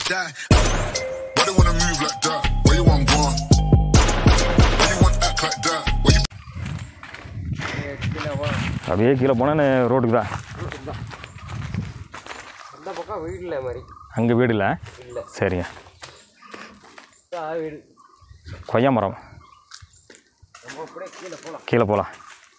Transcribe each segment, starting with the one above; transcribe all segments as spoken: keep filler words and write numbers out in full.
die. Why they wanna move like that? Where you want gone? Why you want act like that? Where you? அப்படியே கீழே போனால் ரோட்டுக்கு தான். அந்த பக்கம் வீடு இல்லை மாதிரி. அங்கே வீடு இல்லை. இல்லை. சரிங்க. வீடு. கொய்யா மரம். நம்ம அப்படியே கீழே போகலாம். கீழே போகலாம்.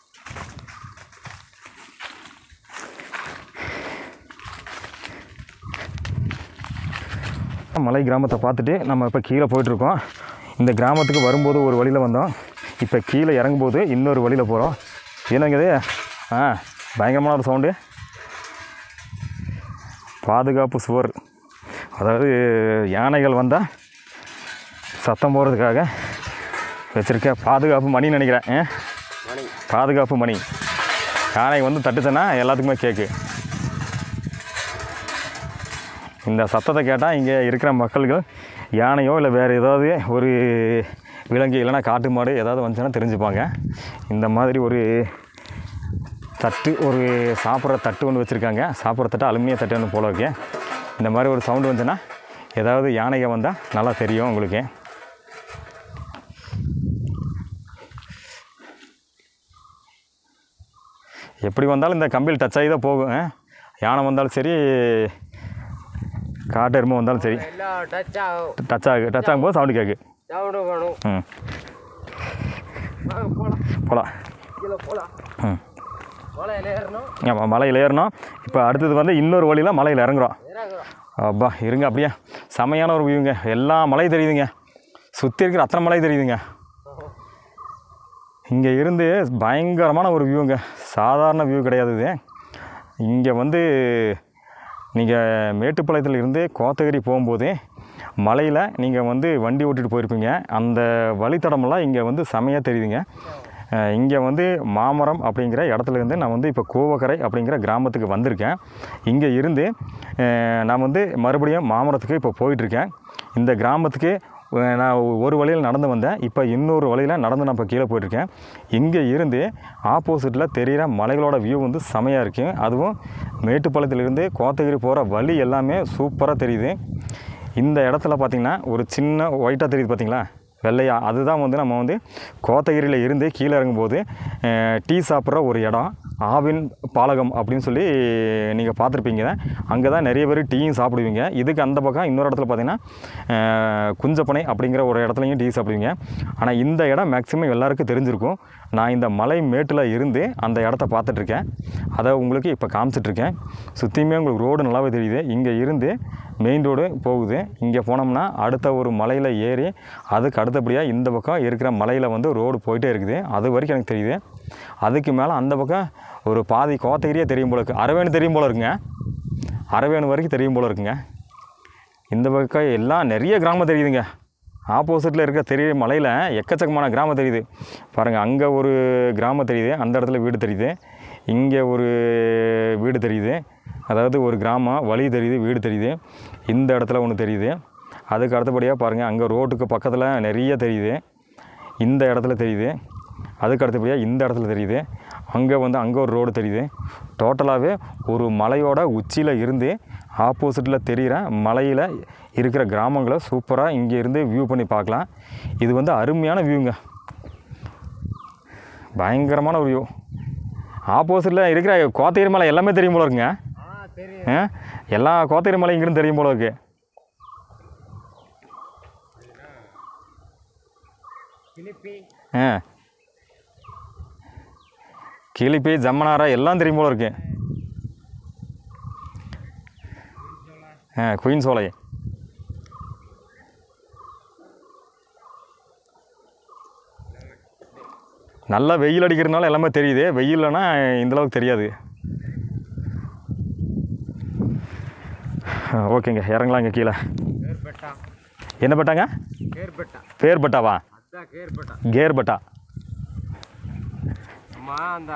மலை கிராமத்தை பார்த்துட்டு நம்ம இப்போ கீழே போயிட்டுருக்கோம். இந்த கிராமத்துக்கு வரும்போது ஒரு வழியில் வந்தோம். இப்போ கீழே இறங்கும்போது இன்னொரு வழியில் போகிறோம். என்னங்குது ஆ பயங்கரமான ஒரு சவுண்டு. பாதுகாப்பு சுவர், அதாவது யானைகள் வந்தால் சத்தம் போகிறதுக்காக வச்சுருக்க பாதுகாப்பு மணின்னு நினைக்கிறேன். பாதுகாப்பு மணி. யானை வந்து தட்டுச்சுன்னா எல்லாத்துக்குமே கேட்கு. இந்த சத்தத்தை கேட்டால் இங்கே இருக்கிற மக்கள்கள் யானையோ இல்லை வேறு ஏதாவது ஒரு விலங்கு இல்லைனா காட்டு மாடு ஏதாவது வந்துச்சுன்னா தெரிஞ்சுப்பாங்க. இந்த மாதிரி ஒரு தட்டு, ஒரு சாப்பிட்ற தட்டு ஒன்று வச்சுருக்காங்க. சாப்பிட்ற தட்டு அலுமினிய தட்டு ஒன்று போல இருக்கு. இந்த மாதிரி ஒரு சவுண்டு வந்துச்சுன்னா ஏதாவது யானைகள் வந்தால் நல்லா தெரியும் உங்களுக்கு. எப்படி வந்தாலும் இந்த கம்பியில் டச் ஆகி தான் போகும். யானை வந்தாலும் சரி, காட்டு எருமை வந்தாலும் சரி, டச் ஆகு டச் ஆகும்போது சவுண்டு கேட்கு. ம் போகலாம். ம் ஆமாம், மலையில் ஏறணும். இப்போ அடுத்தது வந்து இன்னொரு வழியில் மலையில் இறங்குறோம். அப்பா இருங்க, அப்படியே செமையான ஒரு வியூங்க. எல்லா மலையும் தெரியுதுங்க, சுற்றி இருக்கிற அத்தனை மலை தெரியுதுங்க. இங்கே இருந்து பயங்கரமான ஒரு வியூங்க, சாதாரண வியூ கிடையாது இது. இங்கே வந்து நீங்கள் மேட்டுப்பாளையத்தில் இருந்து கோத்தகிரி போகும்போது மலையில் நீங்கள் வந்து வண்டி ஓட்டிகிட்டு போயிருப்பீங்க. அந்த வழித்தடமெல்லாம் இங்கே வந்து செமையாக தெரியுதுங்க. இங்கே வந்து மாமரம் அப்படிங்கிற இடத்துலேருந்து நான் வந்து இப்போ கோவக்கரை அப்படிங்கிற கிராமத்துக்கு வந்திருக்கேன். இங்கே இருந்து நான் வந்து மறுபடியும் மாமரத்துக்கு இப்போ போயிட்டுருக்கேன். இந்த கிராமத்துக்கு நான் ஒரு வழியில் நடந்து வந்தேன். இப்போ இன்னொரு வழியில் நடந்து நான் இப்போ கீழே போயிட்டுருக்கேன். இங்கே இருந்து ஆப்போசிட்டில் தெரிகிற மலைகளோட வியூ வந்து செமையாக இருக்குது. அதுவும் மேட்டுப்பாளையத்திலிருந்து கோத்தகிரி போகிற வழி எல்லாமே சூப்பராக தெரியுது. இந்த இடத்துல பார்த்திங்கன்னா ஒரு சின்ன ஒயிட்டாக தெரியுது பார்த்திங்களா, வெள்ளையா, அதுதான் வந்து நம்ம வந்து கோத்தகிரியில் இருந்து கீழே இறங்கும்போது டீ சாப்பிட்ற ஒரு இடம், ஆவின் பாலகம் அப்படின்னு சொல்லி நீங்கள் பார்த்துருப்பீங்க. அங்கே தான் நிறைய பேர் டீயும் சாப்பிடுவீங்க. இதுக்கு அந்த பக்கம் இன்னொரு இடத்துல பார்த்திங்கன்னா குஞ்சப்பனை அப்படிங்கிற ஒரு இடத்துலையும் டீ சாப்பிடுவீங்க. ஆனால் இந்த இடம் மேக்ஸிமம் எல்லாருக்கும் தெரிஞ்சிருக்கும். நான் இந்த மலை மேட்டில் இருந்து அந்த இடத்த பார்த்துட்ருக்கேன். அதை உங்களுக்கு இப்போ காமிச்சிட்ருக்கேன். சுற்றியுமே உங்களுக்கு ரோடு நல்லாவே தெரியுது. இங்கே இருந்து மெயின் ரோடு போகுது. இங்கே போனோம்னா அடுத்த ஒரு மலையில் ஏறி அதுக்கு அடுத்தபடியாக இந்த பக்கம் இருக்கிற மலையில் வந்து ரோடு போயிட்டே இருக்குது. அது வரைக்கும் எனக்கு தெரியுது. அதுக்கு மேலே அந்த பக்கம் ஒரு பாதி கோத்தகிரியே தெரியும் போல இருக்குது. அரவேணு தெரியும் போல இருக்குங்க. அரவேணு வரைக்கும் தெரியும் போல இருக்குங்க. இந்த பக்கம் எல்லாம் நிறைய கிராமம் தெரியுதுங்க. ஆப்போசிட்டில் இருக்க தெரிய மலையில் எக்கச்சக்கமான கிராமம் தெரியுது பாருங்கள். அங்கே ஒரு கிராமம் தெரியுது, அந்த இடத்துல வீடு தெரியுது. இங்கே ஒரு வீடு தெரியுது, அதாவது ஒரு கிராமம் வழி தெரியுது, வீடு தெரியுது. இந்த இடத்துல ஒன்று தெரியுது. அதுக்கு அடுத்தபடியாக பாருங்கள், அங்கே ரோட்டுக்கு பக்கத்தில் நிறைய தெரியுது. இந்த இடத்துல தெரியுது. அதுக்கு அடுத்தபடியாக இந்த இடத்துல தெரியுது. அங்கே வந்து அங்கே ஒரு ரோடு தெரியுது. டோட்டலாகவே ஒரு மலையோட உச்சியில் இருந்து ஆப்போசிட்டில் தெரிகிற மலையில் இருக்கிற கிராமங்களை சூப்பராக இங்கே இருந்து வியூ பண்ணி பார்க்கலாம். இது வந்து அருமையான வியூங்க, பயங்கரமான ஒரு வியூ. ஆப்போசிட்டில் இருக்கிற கோத்தகிரி மலை எல்லாமே தெரியும் போல இருக்குங்க. எல்லா கோத்தகிரி மலை இங்கிருந்து தெரியும் போல இருக்கு. ஆ கிளிப்பி, ஜம்மனாரா எல்லாம் தெரியும் போல இருக்கு. ஆ குயின் சோலை. நல்லா வெயில் அடிக்கிறதுனால எல்லாமே தெரியுது. வெயில்னா இந்தளவுக்கு தெரியாது. ஓகேங்க, இறங்கலாம். இங்கே கீழே என்ன பட்டாங்க? பேர் பட்டாவா? கேர் பட்டா. அந்த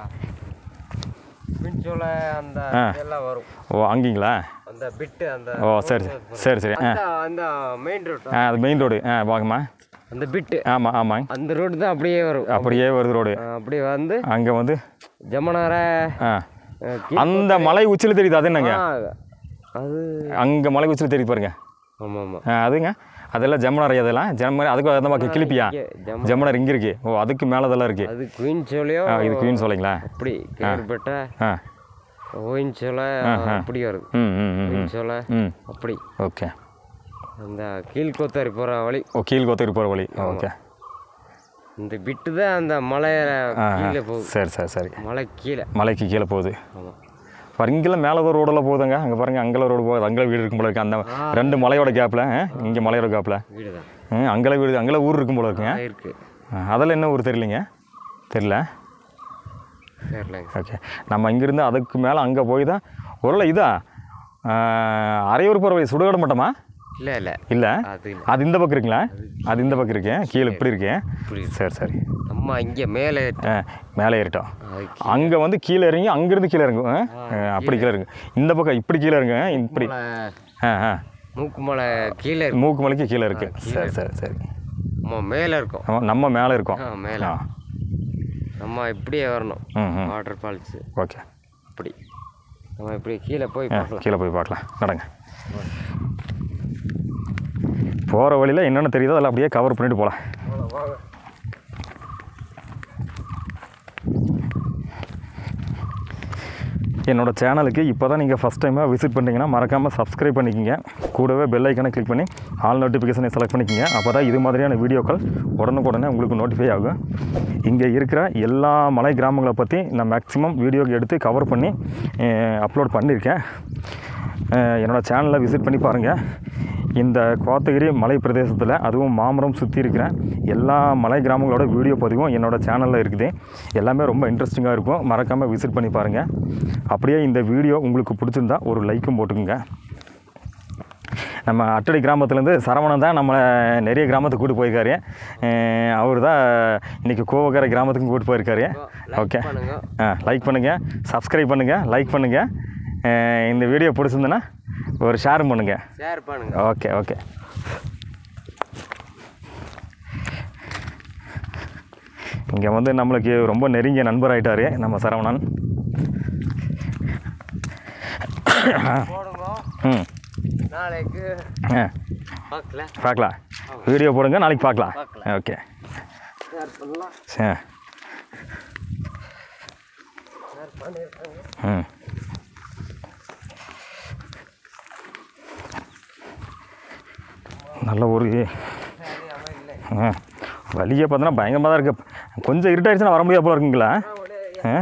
பின்சோலை அந்த எல்லாம் வரும். ஓ அங்கீங்களா? அந்த பிட்டு அந்த ஓ சரி சரி சரி. ஆ அந்த மெயின் ரோடு. ஆ அது மெயின் ரோடு. ஆ வாங்கம்மா. அந்த பிட்டு. ஆமாம் ஆமாம், அந்த ரோடு தான் அப்படியே வரும். அப்படியே வருது ரோடு. அப்படியே வந்து அங்கே வந்து ஜமனார ஆ அந்த மலை உச்சியில் தெரியுது. அது என்னங்க? அது அங்கே மலை உச்சியில் தெரியுது பாருங்க. ஆமாம் ஆமாம். ஆ அதுங்க அதெல்லாம் ஜமுனார் அதெல்லாம் ஜமுனார் அதுக்கு அந்த பக்கம் கிளிப்பியா ஜமுனார் இங்கே இருக்குது. ஓ அதுக்கு மேலே அதெல்லாம் இருக்குது. அது குயின் சோலையோ. ஆ இது குயின் சோலைங்களா? அப்படி கேள்விப்பட்ட ஆ ஓயின் சோலை அப்படி வருது. ம் ம் ம் குயின் சோலை ம் அப்படி. ஓகே. அந்த கீழ்கோத்தாரி போகிற வழி. ஓ கீழ் கோத்தகிரி போகிற வழி. ஓகே. இந்த பிட்டு தான் அந்த மலை கீழே போகுது. சரி சரி சரி. மலை கீழே மலைக்கு கீழே போகுது. ஆமாம். பாருங்க இங்கெல்லாம் மேலே ஒரு ரோடெல்லாம் போகுதுங்க. அங்கே பாருங்கள் அங்கெல்லாம் ரோடு போகுது. அங்கே வீடு இருக்கும் போல இருக்குது. அந்த ரெண்டு மலையோட கேப்பில் இங்கே மலையோட கேப்பில் வீடு தான். ம் அங்கெல்லாம் வீடு அங்கெல்லாம் ஊர் இருக்கும் போல இருக்குங்க. இருக்குது. அதெல்லாம் என்ன ஊர் தெரியலைங்க. தெரியல. சரிங்க. ஓகே. நம்ம இங்கேருந்து அதுக்கு மேலே அங்கே போய் தான் ஒருவேளை இதா அரையூர் போகிற வழி சுடுகாடு மட்டமா? இல்லை இல்லை இல்லை அது இல்லை. அது இந்த பக்கம் இருக்குங்களா? அது இந்த பக்கம் இருக்கேன் கீழே இப்படி இருக்கேன். இப்படி சரி சரி. அம்மா இங்கே மேலே ஆ மேலே ஏறிட்டோம். அங்கே வந்து கீழே இறங்கி அங்கேருந்து கீழே இறங்கும். அப்படி கீழே இறங்கும். இந்த பக்கம் இப்படி கீழே இருங்க இப்படி. ஆ ஆ மூக்கு மலை கீழே மூக்கு மலைக்கு கீழே இருக்குது. சரி சரி சரி. நம்ம மேலே இருக்கோம். ஆமாம் நம்ம மேலே இருக்கோம். ஆ மேலே. நம்ம இப்படியே வரணும். ம் ம் வாட்டர் ஃபால்ஸு. ஓகே. அப்படி நம்ம இப்படி கீழே போய் ஆ பார்க்கலாம். கீழே போய் பார்க்கலாம். நடங்க. போகிற வழியில் என்னென்ன தெரியுதோ அதில் அப்படியே கவர் பண்ணிட்டு போகலாம். என்னோடய சேனலுக்கு இப்போ தான் நீங்கள் ஃபஸ்ட் டைமாக விசிட் பண்ணிங்கன்னா மறக்காமல் சப்ஸ்கிரைப் பண்ணிக்கோங்க. கூடவே பெல் ஐக்கானை கிளிக் பண்ணி ஆல் நோட்டிஃபிகேஷனை செலக்ட் பண்ணிக்கோங்க. அப்போ தான் இது மாதிரியான வீடியோக்கள் உடனுக்குடனே உங்களுக்கு நோட்டிஃபை ஆகும். இங்கே இருக்கிற எல்லா மலை கிராமங்களை பற்றி நான் மேக்ஸிமம் வீடியோ எடுத்து கவர் பண்ணி அப்லோட் பண்ணியிருக்கேன். என்னோடய சேனலை விசிட் பண்ணி பாருங்கள். இந்த கோத்தகிரி மலை பிரதேசத்தில் அதுவும் மாமரம் சுற்றி இருக்கிற எல்லா மலை கிராமங்களோட வீடியோ பதிவும் என்னோடய சேனலில் இருக்குது. எல்லாமே ரொம்ப இன்ட்ரெஸ்டிங்காக இருக்கும். மறக்காமல் விசிட் பண்ணி பாருங்கள். அப்படியே இந்த வீடியோ உங்களுக்கு பிடிச்சிருந்தா ஒரு லைக்கும் போட்டுக்குங்க. நம்ம அட்டடி கிராமத்துலேருந்து சரவணன் தான் நம்மளை நிறைய கிராமத்துக்கு கூப்பிட்டு போயிருக்காரு. அவர் தான் இன்றைக்கி கோவக்கரை கிராமத்துக்கும் கூப்பிட்டு போயிருக்காரு. ஓகே. ஆ லைக் பண்ணுங்கள், சப்ஸ்கிரைப் பண்ணுங்கள், லைக் பண்ணுங்கள். இந்த வீடியோ பிடிச்சிருந்தேன்னா ஒரு ஷேர் பண்ணுங்கள். ஷேர் பண்ணுங்கள். Okay okay. இங்கே வந்து நம்மளுக்கு ரொம்ப நெருங்கிய நண்பர் ஆகிட்டார் நம்ம சரவணன். ம் நாளைக்கு ஆ பார்க்கலாம். பார்க்கலாம். வீடியோ போடுங்க, நாளைக்கு பார்க்கலாம். ஓகே. ஷேர் பண்ணலாம். ஆ ஷேர் பண்ணியிருக்காங்க. ம் நல்ல ஒரு ஆ வழியை பார்த்தோன்னா பயங்கரமாக தான் இருக்குது. கொஞ்சம் இருட்டாயிடுச்சுன்னா வர முடியாது போல இருக்குங்களா? ஆ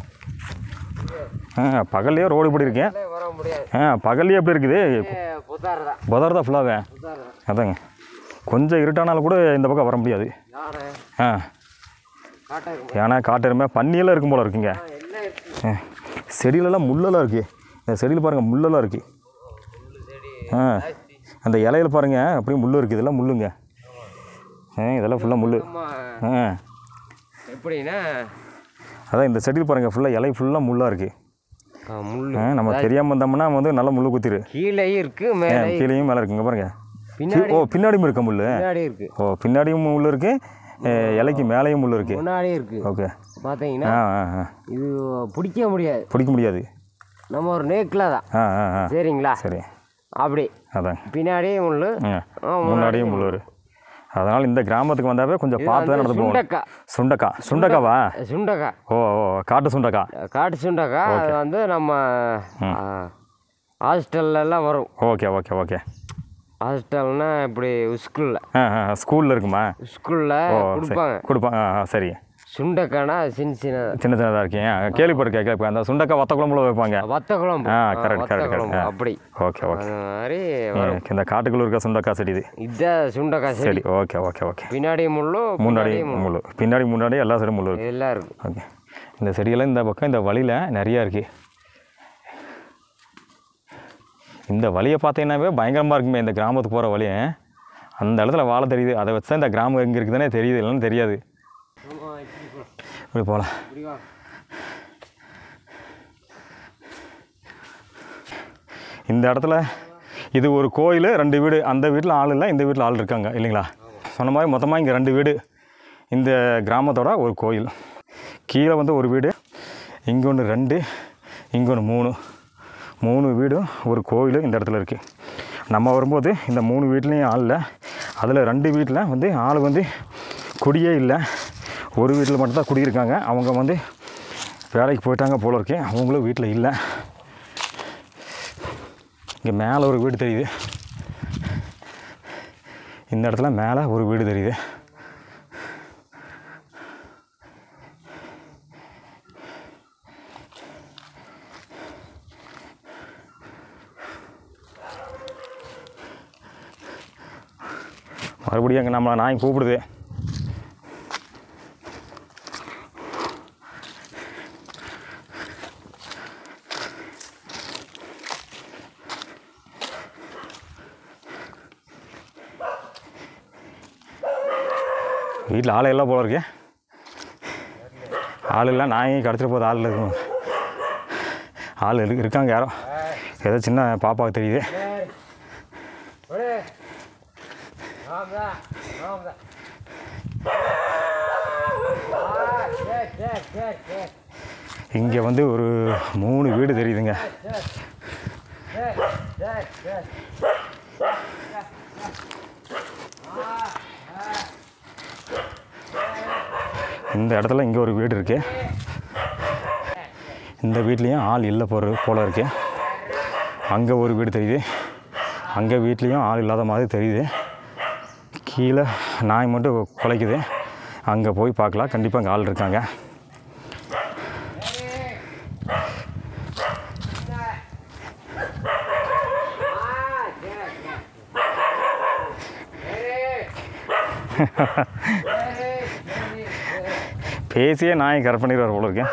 ஆ பகல்லையே ரோடு இப்படி இருக்கேன். வர முடியாது. ஆ பகல்லையே எப்படி இருக்குது? புதாரதா புதாரதா ஃபுல்லாகவே. அதாங்க கொஞ்சம் இருட்டானாலும் கூட இந்த பக்கம் வர முடியாது. ஆ ஏன்னா காட்டெருமை பன்னியெல்லாம் இருக்கும் போல் இருக்குங்க. செடியிலலாம் முள்ளெல்லாம் இருக்குது. இந்த செடியில் பாருங்கள் முள்ளெல்லாம் இருக்குது. ஆ அந்த இலையில் பாருங்கள் அப்படியே முள் இருக்குது. இதெல்லாம் முள்ளுங்க. ஆ இதெல்லாம் ஃபுல்லாக முள். ஆ எப்படின்னா அதான் இந்த செடியில் பாருங்கள் ஃபுல்லாக இலை ஃபுல்லாக முள்ளாக இருக்குது. முள் நம்ம தெரியாமல் வந்தோம்னா வந்து நல்லா முள் குத்திரு. கீழேயும் இருக்குது, மேலே கீழேயும் மேலே இருக்குங்க பாருங்கள். பின்னாடி ஓ பின்னாடியும் இருக்க முள். பின்னாடி இருக்குது. ஓ பின்னாடியும் முள் இருக்குது, இலைக்கு மேலேயும் முள் இருக்குது. முன்னாடியே இருக்குது. ஓகே. பார்த்தீங்கன்னா ஆ ஆ இது பிடிக்க முடியாது. பிடிக்க முடியாது. நம்ம ஒரு நேக்கில் தான். ஆ ஆ ஆ சரிங்களா? சரி. அப்படி அதான் பின்னாடியே முள், முன்னாடியும் முள். அதனால் இந்த கிராமத்துக்கு வந்தாவே கொஞ்சம் பார்த்து தான் நடந்து போகணும். சுண்டக்கா. சுண்டக்கா சுண்டக்காவா? சுண்டக்கா. ஓ ஓ காட்டு சுண்டக்கா. காட்டு சுண்டக்கா. அது வந்து நம்ம ஹாஸ்டல்லாம் வரும். Okay okay okay. ஹாஸ்டல்னா இப்படி ஸ்கூலில். ஆ ஆ ஸ்கூலில் இருக்குமா? ஸ்கூலில் கொடுப்பாங்க. கொடுப்பாங்க. ஆ சரி. சுண்டக்கானா சின்ன சின்ன சின்ன சின்னதாக இருக்கீங்க. கேள்விப்பட்டிருக்கேன் கேள்விப்பேன். அந்த சுண்டக்காய் வத்த குழம்புல வைப்பாங்க. வத்த குழம்பு. ஆ கரெக்ட் கரெக்ட் கரெக்ட். அப்படி. Okay okay. அந்த மாதிரி இந்த காட்டுக்குள்ள இருக்க சுண்டக்காய் செடி இது. இதுதான் சுண்டக்காய் சரி. Okay okay okay. பின்னாடி முள்ளு, முன்னாடி முள்ளு, பின்னாடி முன்னாடி எல்லா சைடும் முள்ளு இருக்குது. எல்லாம் இருக்குது. ஓகே. இந்த செடியெல்லாம் இந்த பக்கம் இந்த வழியில் நிறையா இருக்குது. இந்த வழியை பார்த்தீங்கன்னாவே பயங்கரமாக இருக்குமே இந்த கிராமத்துக்கு போகிற வழியை. அந்த இடத்துல வாழை தெரியுது. அதை வச்சு தான் இந்த கிராமம் எங்கே இருக்குதுன்னே தெரியுது. இல்லைன்னு தெரியாது. இப்படி போகலாம். இந்த இடத்துல இது ஒரு கோயில், ரெண்டு வீடு. அந்த வீட்டில் ஆள் இல்லை, இந்த வீட்டில் ஆள் இருக்காங்க இல்லைங்களா? சொன்ன மாதிரி மொத்தமாக இங்கே ரெண்டு வீடு. இந்த கிராமத்தோட ஒரு கோயில். கீழே வந்து ஒரு வீடு, இங்கே ஒன்று ரெண்டு, இங்கே ஒன்று மூணு. மூணு வீடும் ஒரு கோயில் இந்த இடத்துல இருக்குது. நம்ம வரும்போது இந்த மூணு வீட்லேயும் ஆள் இல்லை. அதில் ரெண்டு வீட்டில் வந்து ஆள் வந்து குடியே இல்லை. ஒரு வீட்டில் மட்டும்தான் குடியிருக்காங்க. அவங்க வந்து வேலைக்கு போயிட்டாங்க போல இருக்கு. அவங்களும் வீட்டில் இல்லை. இங்கே மேலே ஒரு வீடு தெரியுது. இந்த இடத்துல மேலே ஒரு வீடு தெரியுது. மறுபடியும் அங்கே நம்மளை நாய் கூப்பிடுது. வீட்டில் ஆள் எல்லாம் போல இருக்கு. ஆள் இல்லை, நாயும் கிடச்சிட்டு போகுது. ஆள் இருக்கும், ஆள் இருக்கு இருக்காங்க. யாரோ ஏதோ சின்ன பாப்பாவுக்கு தெரியுது. இங்கே வந்து ஒரு மூணு வீடு தெரியுதுங்க. இந்த இடத்துல இங்கே ஒரு வீடு இருக்குது. இந்த வீட்லேயும் ஆள் இல்லை போகிற போல் இருக்குது. அங்கே ஒரு வீடு தெரியுது. அங்கே வீட்லேயும் ஆள் இல்லாத மாதிரி தெரியுது. கீழே நாய் மட்டும் குலைக்குது. அங்கே போய் பார்க்கலாம். கண்டிப்பாக அங்கே ஆள் இருக்காங்க. பேசியே நாய் கரெக்ட் பண்ணிடுவார் போல இருக்கேன்.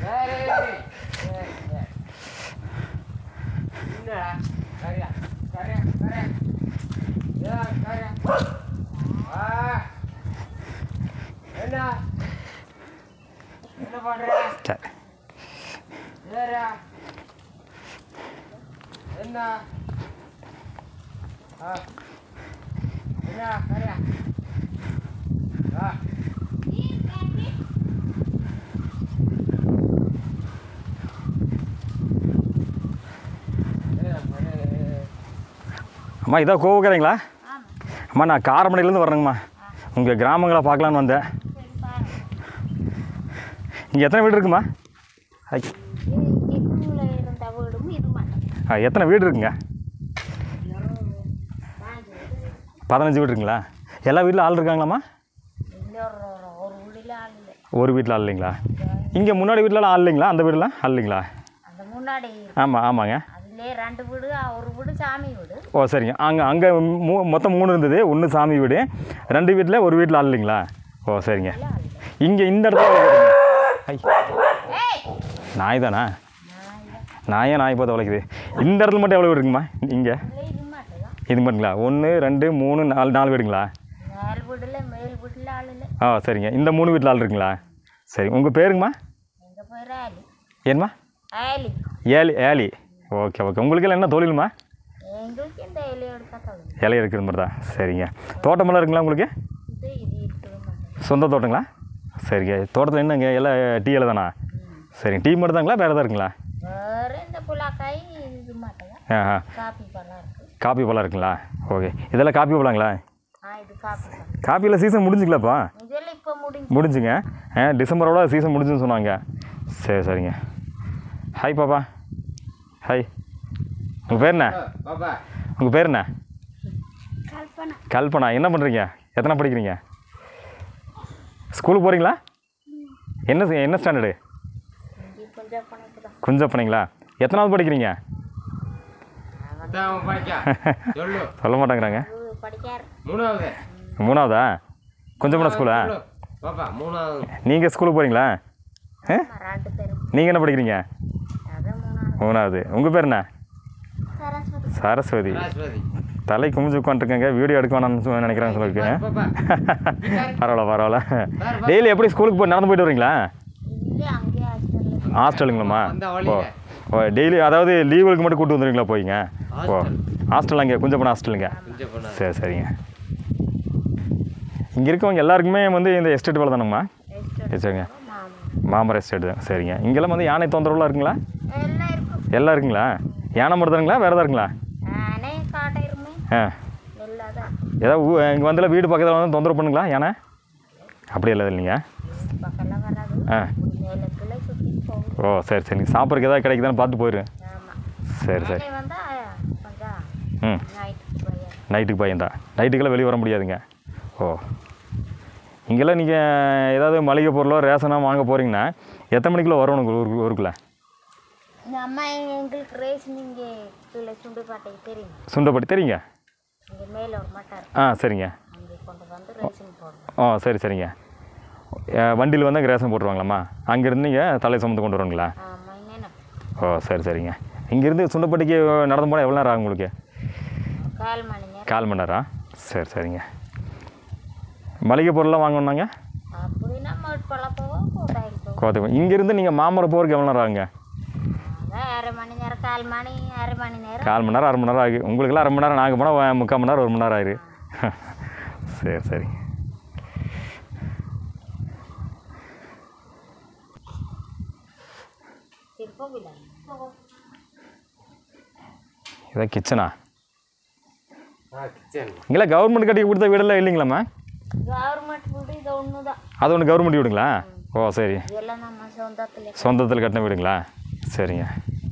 அம்மா இதான் கோவுக்கிறீங்களா? அம்மா நான் காரமடையிலேருந்து வரேங்கம்மா. உங்கள் கிராமங்களை பார்க்கலான்னு வந்தேன். இங்கே எத்தனை வீடு இருக்குமா? ஆ எத்தனை வீடு இருக்குங்க? பதினஞ்சு வீடு இருக்குங்களா? எல்லா வீட்டில் ஆள் இருக்காங்களாம்மா? ஒரு வீட்டில் ஆள் இல்லைங்களா? இங்கே முன்னாடி வீட்டிலலாம் ஆள் இல்லைங்களா? அந்த வீடுலாம் ஆள் இல்லைங்களா? ஆமாம் ஆமாங்க. ரெண்டு வீடு, ஒரு வீடு சாமி வீடு. ஓ சரிங்க. அங்கே அங்கே மூ மொத்தம் மூணு இருந்தது. ஒன்று சாமி வீடு, ரெண்டு வீட்டில் ஒரு வீட்டில் ஆள் இல்லைங்களா? ஓ சரிங்க. இங்கே இந்த இடத்துல நாய் தானா? நாயே நாய் பார்த்து வளைக்குது. இந்த இடத்துல மட்டும் எவ்வளோ வீடு இருக்குமா? இங்கே இது மட்டுங்களா? ஒன்று ரெண்டு மூணு நாலு நாலு வீடுங்களா? ஆ சரிங்க. இந்த மூணு வீட்டில் ஆள் இருக்குங்களா? சரி. உங்கள் பேருங்கம்மா? ஏன்மா? ஏலி. ஏலி. Okay okay. உங்களுக்கெல்லாம் என்ன தொழிலுமா? இலை எடுக்கிற மாதிரி தான். சரிங்க. தோட்டமெல்லாம் இருக்குங்களா உங்களுக்கு? சொந்த தோட்டங்களா? சரிங்க. தோட்டத்தில் என்னங்க எல்லாம் டீ இலை தானா? சரிங்க. டீ மட்டும் தாங்களா வேறு எதாவது இருக்குங்களா? ஆ ஆ காப்பி பழம் இருக்குங்களா? ஓகே. இதெல்லாம் காப்பி பழங்களா? காப்பியில் சீசன் முடிஞ்சுங்களாப்பா? முடிஞ்சுங்க. ஆ டிசம்பரோட சீசன் முடிஞ்சுன்னு சொன்னாங்க. சரி சரிங்க. ஹாய் பாப்பா. ஹாய். உங்கள் பேர் என்ன? உங்கள் பேர் என்ன? கல்பனா. என்ன பண்ணுறீங்க? எத்தனை படிக்கிறீங்க? ஸ்கூலுக்கு போகிறீங்களா? என்ன என்ன ஸ்டாண்டர்டு? குஞ்சப்பனைங்களா? எத்தனாவது படிக்கிறீங்க? சொல்ல மாட்டேங்கிறாங்க. மூணாவதா? குஞ்சப்பனை ஸ்கூலா? நீங்கள் ஸ்கூலுக்கு போகிறீங்களா? நீங்கள் என்ன படிக்கிறீங்க? மூணாவது. உங்கள் பேர் என்ன? சரஸ்வதி. தலை குமிஞ்சு உட்காந்துருக்கேங்க. வீடியோ எடுக்க வேணாம்னு நினைக்கிறேன் சொல்லிருக்கு. பரவாயில்ல பரவாயில்ல. டெய்லி எப்படி ஸ்கூலுக்கு போய் நடந்து போயிட்டு வரீங்களா? ஹாஸ்டலுங்களாம்மா? ஓ ஓ டெய்லி அதாவது லீவுக்கு மட்டும் கூப்பிட்டு வந்துடுவீங்களா போய்ங்க? ஓ ஹாஸ்டல் அங்கே குஞ்சப்பன ஹாஸ்டலுங்க. சரி சரிங்க. இங்கே இருக்கவங்க எல்லாருக்குமே வந்து இந்த எஸ்டேட் வேலை தானேங்கம்மா? சரிங்க. மாமர எஸ்டேட்டு தான். சரிங்க. இங்கெல்லாம் வந்து யானை தொந்தரவுலாம் இருக்குங்களா? எல்லாம் இருக்குங்களா? யானை மட்டும் தானுங்களா வேறு எதாவது இருக்குங்களா? ஆ நெல்லாதான் ஏதாவது இங்கே வந்தால வீடு பக்கத்தில் வந்து தொந்தரவு பண்ணுங்களா யானை அப்படி இல்லை இல்லைங்க பக்கம்லாம் வராது ஆ மேலே கிளை சுற்றி போகும். ஓ சரி சரி நீங்கள் சாப்பிட்றதுக்கு ஏதாவது கிடைக்குதான்னு பார்த்து போயிரு ஆமாம் சரி சரி மேலே வந்தால் கொஞ்சம் ம் நைட்டுக்கு போய் நைட்டுக்கு பயந்தா நைட்டுக்கெல்லாம் வெளியே வர முடியாதுங்க ஓ இங்கெல்லாம் நீங்கள் ஏதாவது மளிகை பொருளோ ரேஷனாக வாங்க போகிறீங்கன்னா எத்தனை மணிக்குள்ளே வரணும் உங்கள் ஊருக்கு ஊருக்குள்ளே இந்த அம்மா எங்களுக்கு ரேஷன் இங்கே கீழே சுண்டுப்பாட்டை தெரியும் சுண்டப்பட்டி தெரியுங்க இங்கே மேலே ஒரு மட்டார் ஆ சரிங்க அங்கே கொண்டு வந்து ரேஷன் போடணும். ஓ சரி சரிங்க வண்டியில் வந்து அங்கே ரேஷன் போட்டுருவாங்களாம்மா அங்கேருந்து நீங்கள் தலை சுமந்து கொண்டு வருவீங்களா ஆமாம் என்னென்ன ஓ சரி சரிங்க இங்கேருந்து சுண்டப்பட்டிக்கு நடந்து போனால் எவ்வளோ நேரம் ஆகும் உங்களுக்கு கால் மணி நேரம் கால் மணி நேரம் சரி சரிங்க மளிகை பொருள்லாம் வாங்கணுன்னாங்க அப்படின்னா மேட்பழம் போவோம் கோட்டாயில் போவோம். கோத்தகம் இங்கேருந்து நீங்கள் மாமரம் போகிறதுக்கு எவ்வளோ நேரம் ஆகுங்க அதான் அரை மணி நேரம் கால் மணி அரை மணி நேரம் கால் மணி நேரம் அரை மணி நேரம் ஆகும் உங்களுக்கெல்லாம் அரை மணி நேரம் நாங்கள் போனால் முக்கால் மணி நேரம் ஒரு மணி நேரம் ஆயிரு சரி சரி திருப்பவில்லை இதான் கிச்சனா ஆ கிச்சன் இங்கெல்லாம் கவர்மெண்ட் கட்டி கொடுத்த வீடெல்லாம் இல்லைங்களாம்மா கவர்மெண்ட் வீடு இது ஒன்று தான் அது ஒன்று கவர்மெண்ட் வீடுங்களா ஓ சரி இதெல்லாம் நம்ம சொந்தத்தில் சொந்தத்தில் கட்டின வீடுங்களா சரிங்க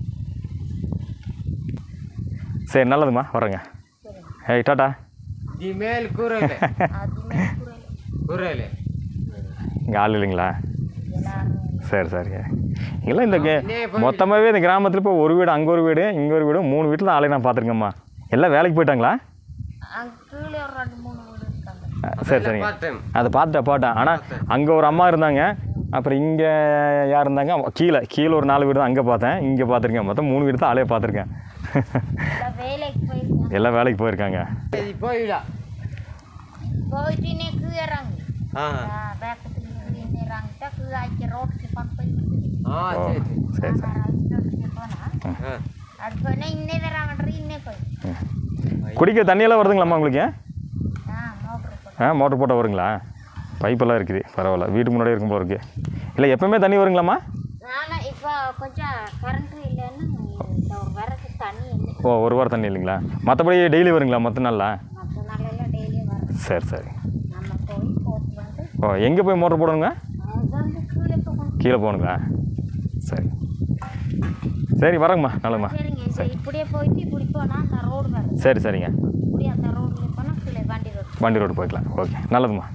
சரி நல்லதும்மா வரேங்க சரி ஏய் டாட்டா தி மேல் கூரையில அதுமே குறையில கூரையில இங்கே ஆள் இல்லைங்களா எல்லாரும் சரி சரிங்க இங்கெல்லாம் இந்த கே மொத்தமாகவே இந்த கிராமத்தில் இப்போ ஒரு வீடு அங்கே ஒரு வீடு இங்கே ஒரு வீடு மூணு வீட்டில் ஆளை நான் பார்த்துருக்கேம்மா எல்லாம் வேலைக்கு போயிட்டாங்களா அங்கே கீழே ஒரு ரெண்டு மூணு வீடு இருக்காங்க. சரி சரிங்க பார்த்தேன் அதை பார்த்துட்டேன் பாட்டேன் ஆனால் அங்கே ஒரு அம்மா இருந்தாங்க அப்புறம் இங்கே யார் இருந்தாங்க கீழே கீழே ஒரு நாலு வீடு தான் அங்கே பார்த்தேன் இங்கே பார்த்துருக்கேன் மொத்தம் மூணு வீடு தான் ஆளே பார்த்துருக்கேன் எல்லாம் வேலைக்கு போயிருக்காங்க. எல்லாம் வேலைக்கு போயிருக்காங்க இது போயிடா போயிட்டு இன்னைக்கு இறங்கு ஆ பேக்கத்தில் இருந்து இறங்கிட்டா கீழே ஆக்கி ரோட்டுக்கு பார்த்து போய் ஆ ஓ சரி சரி சரி போனால் ஆ அது போனால் இன்னே இறங்கன்ற இன்னே போய் குடிக்கிற தண்ணியெல்லாம் வருதுங்களாம்மா உங்களுக்கு ஆ மோட்ரு போட்டு ஆ மோட்டர் போட்டால் வருங்களா பைப்பெல்லாம் இருக்குது பரவாயில்ல வீட்டு முன்னாடி இருக்கும் போல இருக்குது இல்லை எப்பவுமே தண்ணி வருங்களாம்மா ஆனால் இப்போ கொஞ்சம் கரண்ட்டு இல்லைன்னு இந்த ஒரு விறகு தண்ணி இல்லை ஓ ஒரு வாரம் தண்ணி இல்லைங்களா மற்றபடி டெய்லி வருங்களா மற்ற நாளில் மற்ற நாளெல்லாம் டெய்லியும் வரும். சரி சரி நம்ம போய் போட்டு வந்து ஓ எங்கே போய் மோட்டர் போடணுங்க அது வந்து கீழே போகணும். கீழே போகணுங்களா சரி சரி வரேங்கம்மா நல்லதும்மா சரிங்க இது இப்படியே போயிட்டு இப்படி போனால் அந்த ரோடு வரும். சரி சரிங்க இப்படி அந்த ரோட்டில் போனால் கீழே வண்டி ரோடு வண்டி ரோடு போய்க்கலாம் ஓகே நல்லதும்மா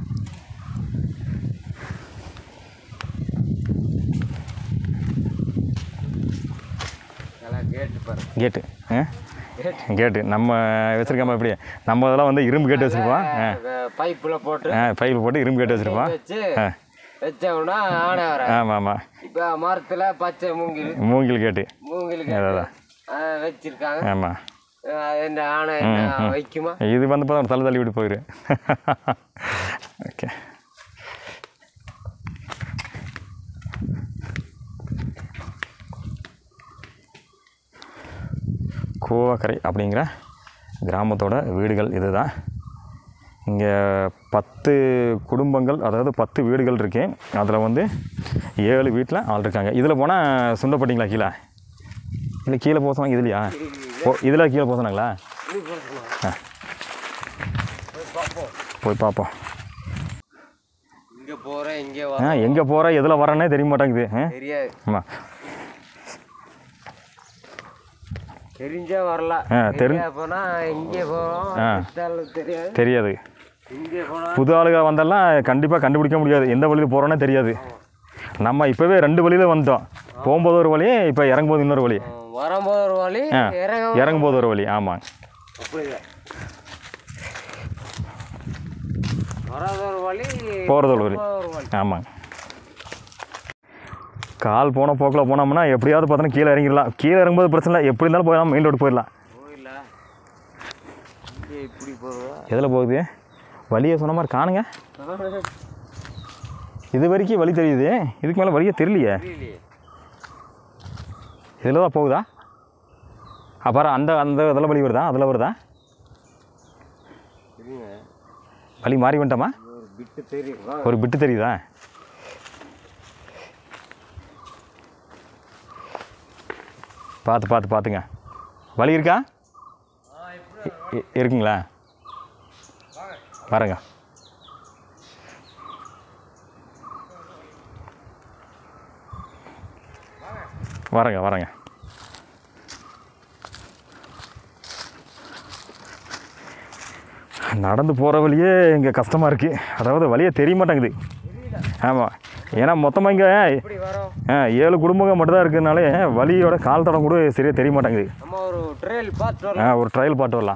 நல்லா கேட்டு பாரு கேட்டு ஆ கேட்டு நம்ம வச்சுருக்கோம்மா எப்படி நம்ம இதெல்லாம் வந்து இரும்பு கேட்டு வச்சுருப்போம் ஆ பைப்புல போட்டு ஆ பைப்பில் போட்டு இரும்பு கேட்டு வச்சுருப்போம் வச்சு ஆ வச்சோம்னா ஆடை வர ஆமாம் ஆமாம் இப்போ மரத்துல பச்சை மூங்கில் மூங்கில் கேட்டு மூங்கில் அதான். வச்சிருக்காங்க ஆமாம் இந்த ஆணை என்ன வைக்குமா இது வந்து பார்த்தா தள்ளி தள்ளி விட்டு போயிரு ஓகே கூவக்கரை அப்படிங்கிற கிராமத்தோட வீடுகள் இதுதான் இங்கே பத்து குடும்பங்கள் அதாவது பத்து வீடுகள் இருக்கு அதில் வந்து ஏழு வீட்டில் ஆள் இருக்காங்க இதில் போனால் சுண்டப்பட்டிங்களா கீழே இல்லை கீழே போக சொன்னாங்க இதுலையா ஓ இதில் கீழே போக சொன்னாங்களா ஆ போய் பார்ப்போம் இங்க போறேன் இங்க ஆ எங்கே போகிற எதில் வரேன்னே தெரிய மாட்டேங்குது ஆ தெரியாது ஆமாம் தெரிஞ்சா வரலாம் ஆ, தெரி- போனா இங்கே போறோம் ஆ. தெரியாது தெரியாது இங்கே போனா புது ஆளுக வந்தாலாம் கண்டிப்பாக கண்டுபிடிக்க முடியாது எந்த வழியில் போகிறோன்னே தெரியாது நம்ம இப்போவே ரெண்டு வழியில் வந்துட்டோம் போகும்போது ஒரு வழி இப்போ இறங்கும்போது இன்னொரு வழி வரும்போது ஒரு வழி ஆ இறங்க இறங்கும்போது ஒரு வழி ஆமாம் அப்படிதான் வராத ஒரு வழி போகிறது ஒரு வழி போறது ஒரு வழி ஆமாங்க கால் போன போக்கில் போனோம்னா எப்படியாவது பார்த்தோன்னா கீழே இறங்கிடலாம் கீழே இறங்கும்போது பிரச்சனை இல்லை எப்படி இருந்தாலும் போயிடலாம் மெயின் ரோடு போயிடலாம் போயிடல இங்கே இப்படி போறதா எதில் போகுது வழியை சொன்ன மாதிரி காணுங்க இது வரைக்கும் வழி தெரியுது இதுக்கு மேலே வழியே தெரியலையே தெரியலையே இதில் தான் போகுதா அப்புறம் அந்த அந்த இதில் வழி வருதா அதில் வருதா தெரியுங்க வழி மாறி வந்துட்டோமா ஒரு பிட்டு தெரியும் ஒரு பிட்டு தெரியுதா பார்த்து பார்த்து பார்த்துங்க வழி இருக்கா ஆ இப்படி இ- இருக்குங்களா? வரேங்க. வரேங்க வரேங்க. நடந்து போகிற வழியே இங்கே கஷ்டமாக இருக்குது. அதாவது வழியே தெரிய மாட்டேங்குது. ஆமாம், ஏன்னா மொத்தமாக இங்கே இப்படி வரோம். ஆ ஏழு குடும்பங்கள் மட்டும்தான் இருக்கிறதுனால வழியோட கால் தடம் கூட சரியாக தெரிய மாட்டேங்குது. நம்ம ஒரு ட்ரெயில் பார்த்து ஆ ஒரு ட்ரையல் பாட்டு வரலாம்.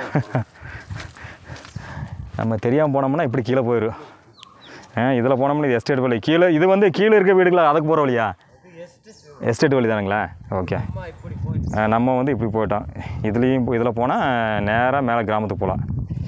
நம்ம தெரியாமல் போனோம்னா இப்படி கீழே போயிடும். ஆ இதில் போனோம்னா இது எஸ்டேட் வழி. கீழே இது வந்து கீழே இருக்க வீடுகளா அதுக்கு போகிற வழியா? எஸ்டேட் வழி தானுங்களா? ஓகே. இப்படி போய் ஆ, நம்ம வந்து இப்படி போயிட்டோம். இதுலேயும் இதில் போனால் நேராக மேலே கிராமத்துக்கு போகலாம்.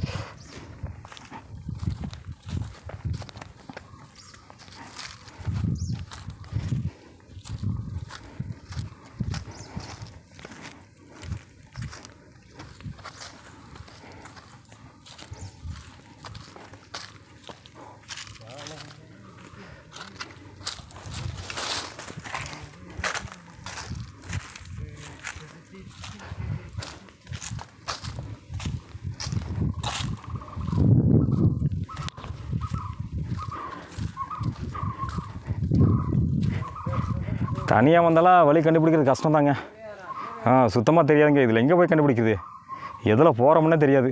தனியாக வந்தாலும் வழி கண்டுபிடிக்கிறது கஷ்டம் தாங்க. ஆ சுத்தமாக தெரியாதுங்க. இதில் எங்கே போய் கண்டுபிடிக்குது, எதில் போகிறோம்னே தெரியாது.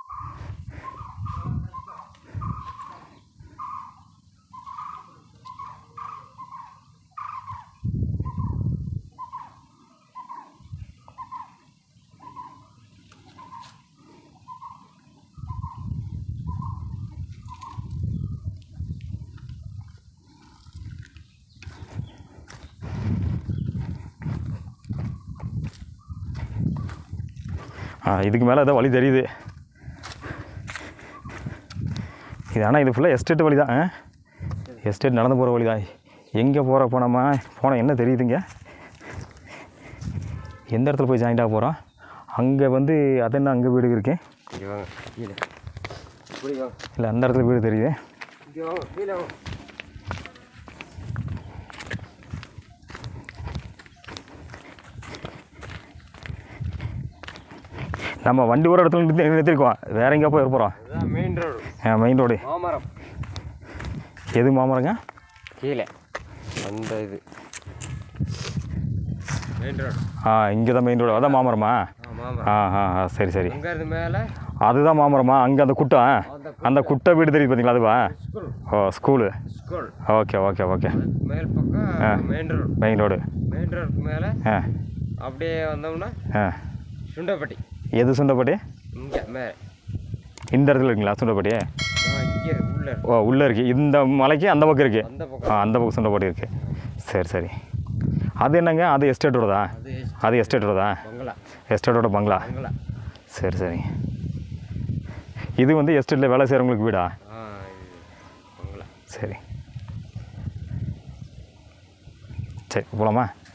ஆ இதுக்கு மேலே ஏதோ வழி தெரியுது. இது ஆனால் இது ஃபுல்லாக எஸ்டேட் வழி தான். எஸ்டேட் நடந்து போகிற வழி தான். எங்கே போகிற போனோமா போனால் என்ன தெரியுதுங்க, எந்த இடத்துல போய் ஜாயிண்டாக போகிறோம். அங்கே வந்து அது என்ன அங்கே வீடு இருக்கேன் இங்கே வாங்க கீழே இப்படி வாங்க. இல்லை அந்த இடத்துல வீடு தெரியுது. இங்கே வாங்க கீழே வாங்க. நம்ம வண்டி ஒரு இடத்துல நிறுத்தி நிறுத்திருக்கோம். வேறு எங்கே போய் போகிறோம்? அதுதான் மெயின் ரோடு. ஆ மெயின் ரோடு. மாமரம் எது மாமரங்க? கீழே அந்த இது மெயின் ரோடு. ஆ இங்கே தான் மெயின் ரோடு. அதான் மாமரமா? மாமரம் ஆ ஆ ஆ சரி சரி. அங்கேருந்து மேலே அதுதான் மாமரமா? அங்கே அந்த குட்டை, அந்த குட்டை வீடு தெரியுது பார்த்தீங்களா, அதுவா? ஸ்கூல் ஓ school. School okay okay okay. மேல் பக்கம் main road. Main road. Main ரோடுக்கு மேலே ஆ அப்படியே வந்தோம்னா ஆ சுண்டப்பட்டி. எது சுண்டப்பட்டி? இங்கே மேலே இந்த இடத்துல இருக்குங்களா சுண்டப்பட்டி? இங்கே உள்ள இருக்கு. ஓ உள்ளே இருக்குது. இந்த மலைக்கு அந்த பக்கம் இருக்குது. அந்த ஆ பக்கம் அந்த பக்கம் சுண்டப்பட்டி இருக்குது. சரி சரி. அது என்னங்க, அது எஸ்டேட்டோடதா? அது அது எஸ்டேட்டோடதா? பங்களா. எஸ்டேட்டோட பங்களா. பங்களா. சரி சரி. இது வந்து எஸ்டேட்டில் வேலை செய்கிறவங்களுக்கு வீடா? ஆ இது பங்களா. சரி சரி போகலாமா?